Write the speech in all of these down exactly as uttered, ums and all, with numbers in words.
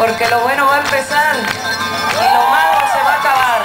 porque lo bueno va a empezar y lo malo se va a acabar.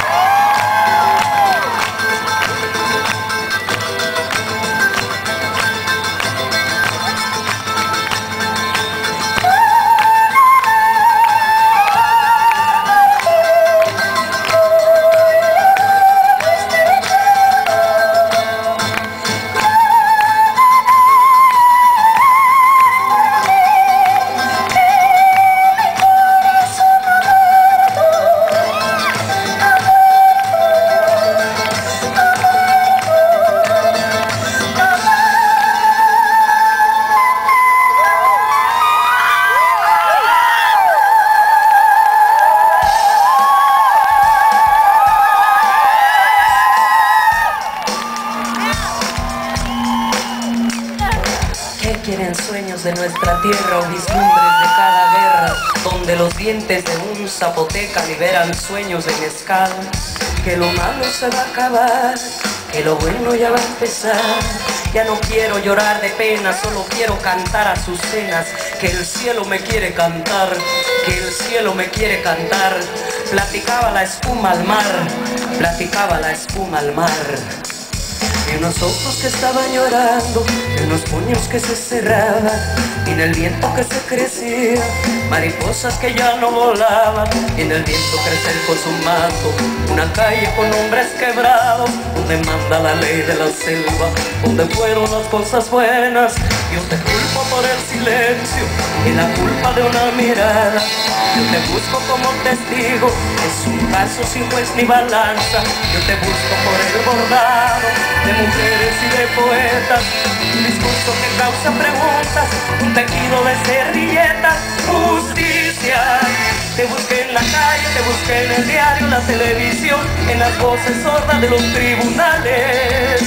Quieren sueños de nuestra tierra o vislumbres de cada guerra, donde los dientes de un zapoteca liberan sueños de mezcal. Que lo malo se va a acabar, que lo bueno ya va a empezar. Ya no quiero llorar de pena, solo quiero cantar a sus cenas. Que el cielo me quiere cantar, que el cielo me quiere cantar. Platicaba la espuma al mar, platicaba la espuma al mar. Y unos ojos que estaban llorando, y unos puños que se cerraban, y en el viento que se crecía, mariposas que ya no volaban, y en el viento crecer con su manto, una calle con hombres quebrados, donde manda la ley de la selva, donde fueron las cosas buenas. Yo te culpo por el silencio y la culpa de una mirada. Yo te busco como testigo, es un caso sin juez ni balanza. Yo te busco por el bordado de mujeres y de poetas, un discurso que causa preguntas, un tejido de servilletas. Justicia, te busqué en la calle, te busqué en el diario, la televisión, en las voces sordas de los tribunales.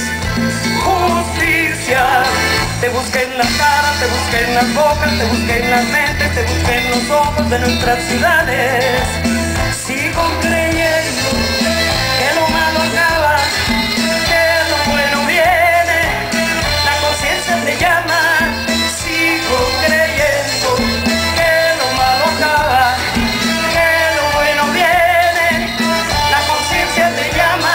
Justicia, te busqué en las caras, te busqué en las bocas, te busqué en las mentes, te busqué en los ojos de nuestras ciudades. Sigo creyendo que lo malo acaba, que lo bueno viene, la conciencia te llama. Sigo creyendo que lo malo acaba, que lo bueno viene, la conciencia te llama.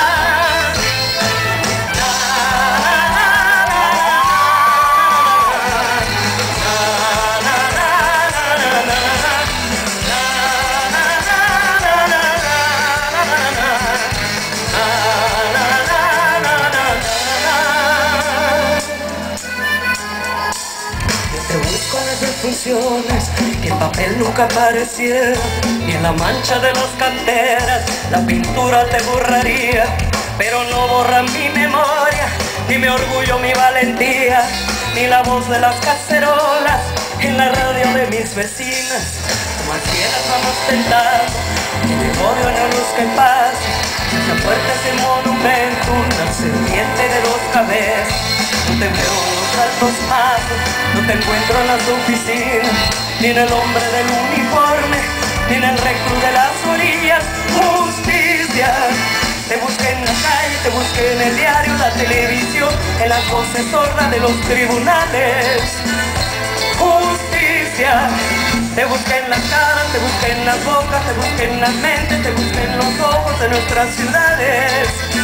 Que el papel nunca apareciera, y en la mancha de las canteras la pintura te borraría. Pero no borra mi memoria, ni mi orgullo, mi valentía, ni la voz de las cacerolas en la radio de mis vecinas. Como a ciegas vamos tentando, en el odio en la luz que pasa, esa puerta es el monumento, una serpiente de dos cabezas. No te veo en los altos pasos, no te encuentro en las oficinas, ni en el hombre del uniforme, ni en el reclus de las orillas. Justicia, te busqué en la calle, te busqué en el diario, la televisión, en las voces sordas de los tribunales. Justicia, te busqué en las caras, te busqué en las bocas, te busqué en las mentes, te busqué en los ojos de nuestras ciudades.